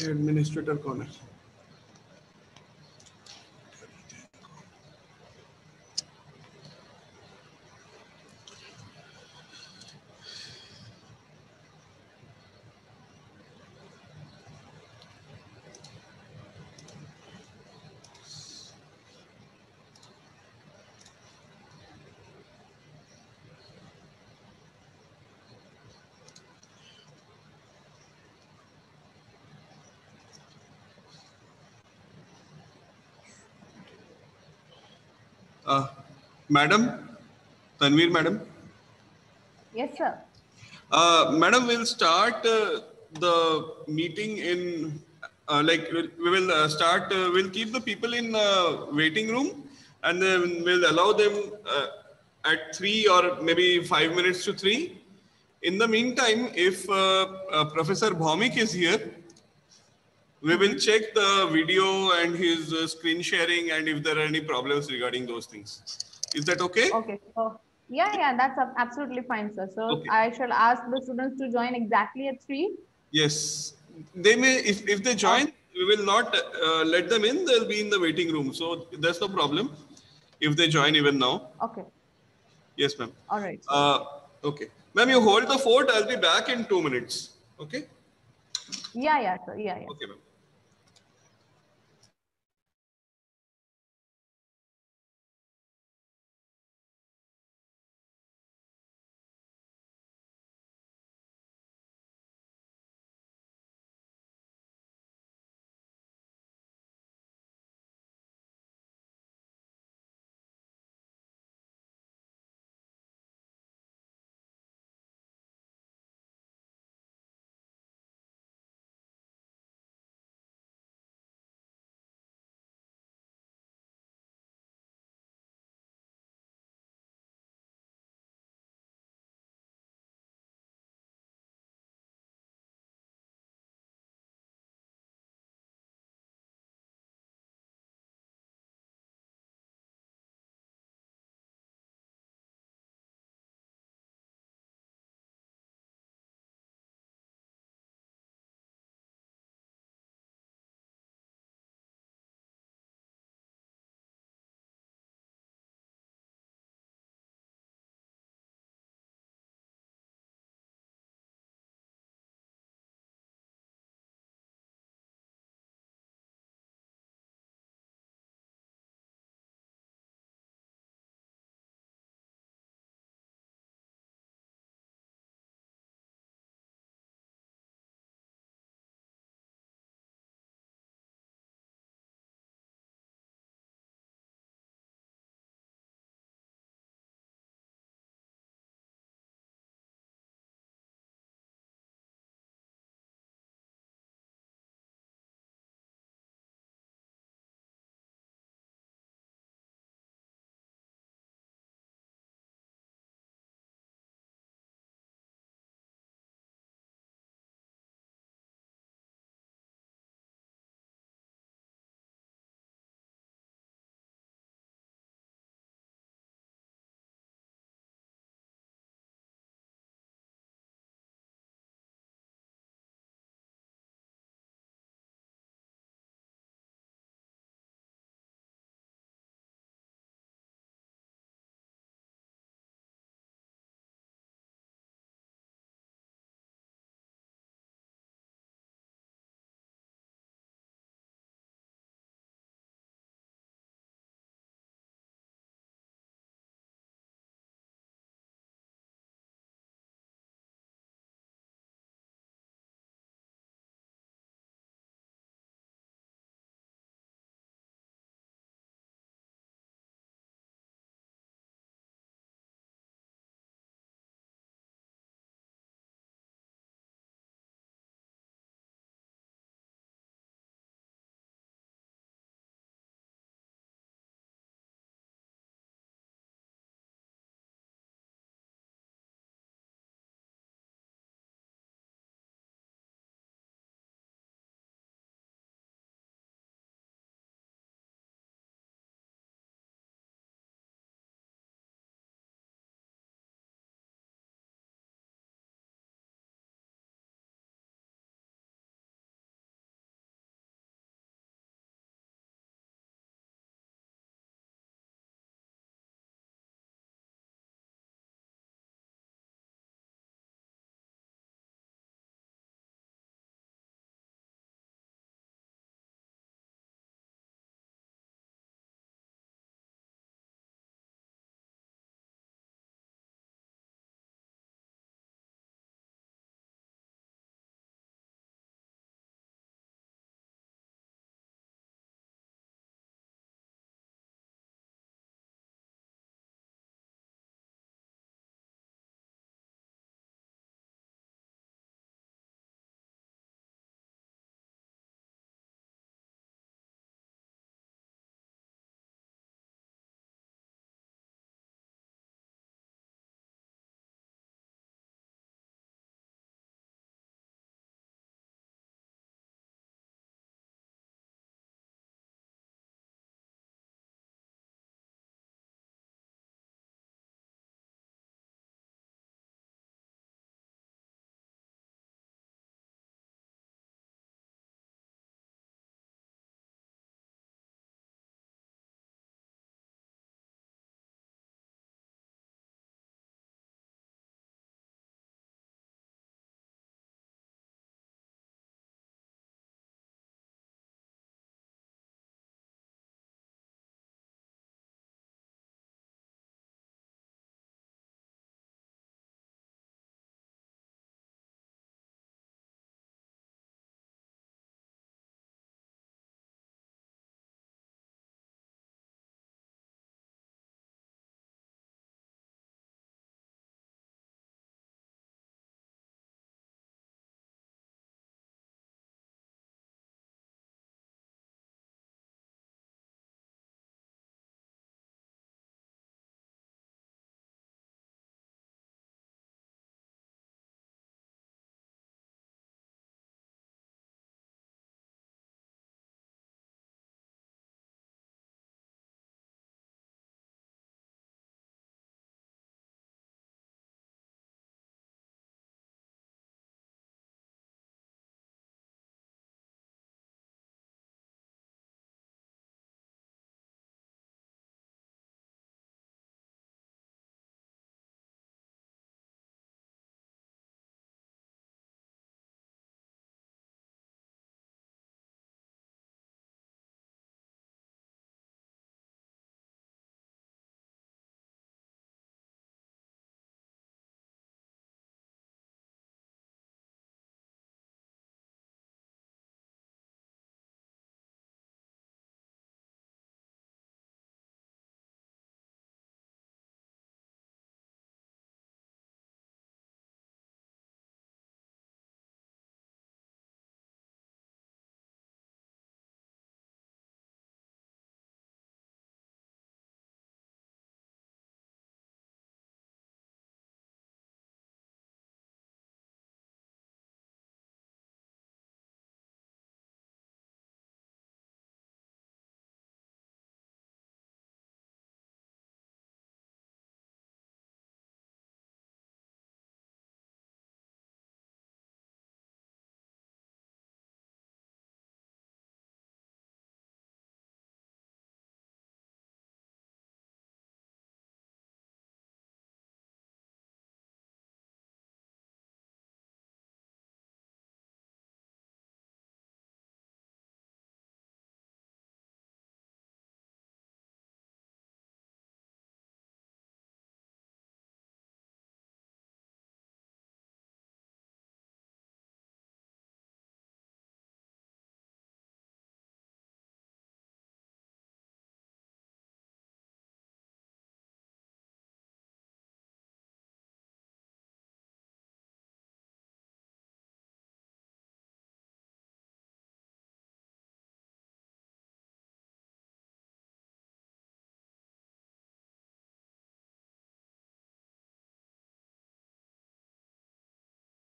Administrator कौन है? Madam, Tanveer madam. Yes, sir. Madam, we'll start the meeting in we'll keep the people in waiting room, and then we'll allow them at 3 or maybe 5 minutes to 3. In the meantime, if Professor Bhaumik is here, we will check the video and his screen sharing, and if there are any problems regarding those things. Is that okay? Okay. So, yeah, that's absolutely fine, sir. So Okay. I shall ask the students to join exactly at 3. Yes, they may. If they join, we will not let them in. They'll be in the waiting room, so there's no problem if they join even now. Okay. Yes, ma'am. All right. Okay, ma'am, you hold the fort. I'll be back in 2 minutes. Okay. Yeah, sir. Yeah. Okay, ma'am.